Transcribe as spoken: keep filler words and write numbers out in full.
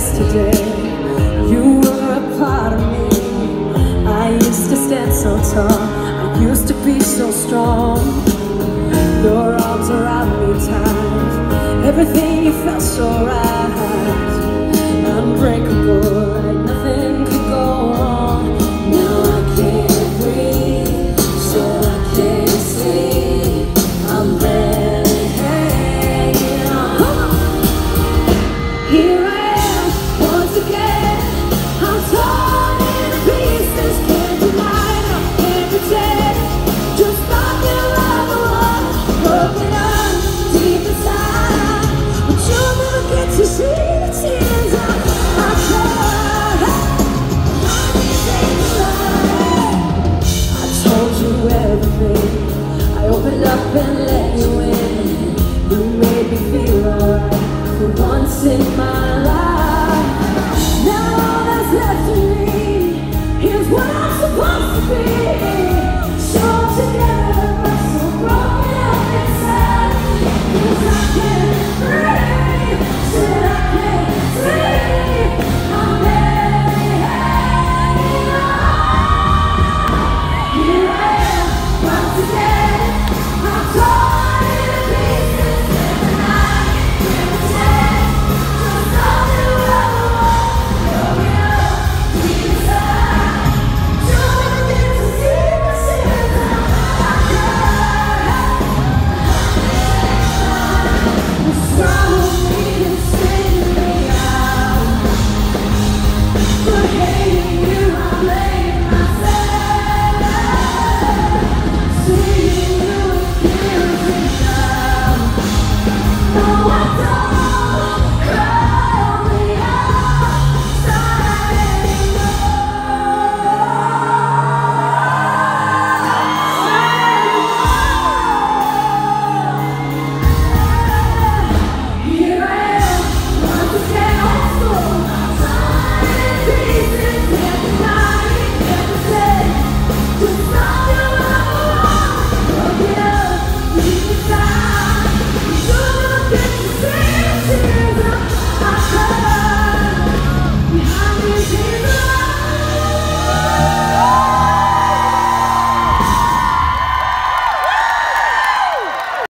yesterday. You were a part of me. I used to stand so tall, I used to be so strong. Your arms around me tight, everything you felt so right, unbreakable, like nothing could go wrong. Now I can't breathe, so I can't sleep. I'm barely hanging on. Here I am, once again. I'm torn in pieces, can't deny it, I can't pretend. Just like you love the one, broken up deep inside, but you'll never get to see the tears I, I cried. I told you everything, I opened up and let you in. You made me feel alright for once in my life. Now all that's left of me